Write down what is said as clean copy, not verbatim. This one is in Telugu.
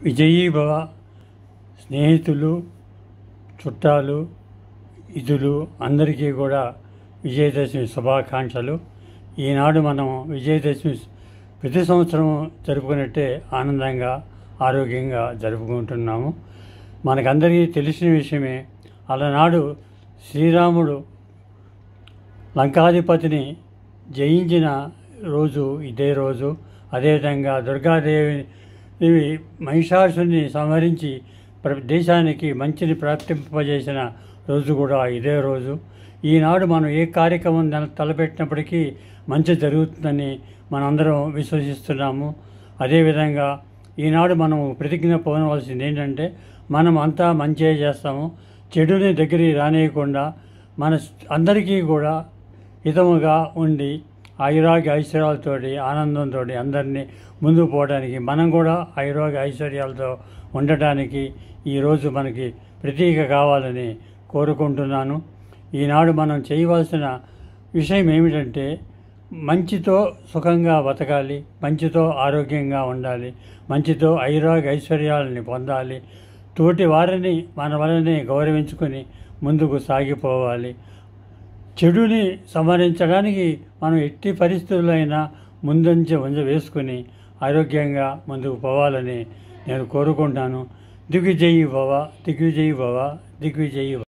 విజయీభవ. స్నేహితులు, చుట్టాలు, ఇతులు అందరికీ కూడా విజయదశమి శుభాకాంక్షలు. ఈనాడు మనం విజయదశమి ప్రతి సంవత్సరం జరుపుకున్నట్టే ఆనందంగా ఆరోగ్యంగా జరుపుకుంటున్నాము. మనకందరికీ తెలిసిన విషయమే. అలనాడు శ్రీరాముడు లంకాధిపతిని జయించిన రోజు ఇదే రోజు. అదేవిధంగా దుర్గాదేవి మహిషాసుని సంహరించి దేశానికి మంచిని ప్రాప్తింపజేసిన రోజు కూడా ఇదే రోజు. ఈనాడు మనం ఏ కార్యక్రమం తలపెట్టినప్పటికీ మంచి జరుగుతుందని మనందరం విశ్వసిస్తున్నాము. అదేవిధంగా ఈనాడు మనం ప్రతిజ్ఞ పొందవలసింది ఏంటంటే, మనం అంతా మంచిగా చేస్తాము, చెడుని దగ్గరికి రానియకుండా మన అందరికీ కూడా హితముగా ఉండి ఆయురాగ్య ఐశ్వర్యాలతోటి ఆనందంతో అందరినీ ముందుకు పోవడానికి, మనం కూడా ఆయురాగ్య ఐశ్వర్యాలతో ఉండటానికి ఈరోజు మనకి ప్రతీక కావాలని కోరుకుంటున్నాను. ఈనాడు మనం చేయవలసిన విషయం ఏమిటంటే, మంచితో సుఖంగా బతకాలి, మంచితో ఆరోగ్యంగా ఉండాలి, మంచితో ఆయురాగ్య ఐశ్వర్యాలని పొందాలి, తోటి వారిని మన వలనే గౌరవించుకొని ముందుకు సాగిపోవాలి. చెడుని సంహరించడానికి మనం ఎట్టి పరిస్థితులైనా ముందంచె వేసుకుని ఆరోగ్యంగా ముందుకు పోవాలని నేను కోరుకుంటాను. దిగ్విజయీ భవ, దిగ్విజయీ భవ, దిగ్విజయీ భవ.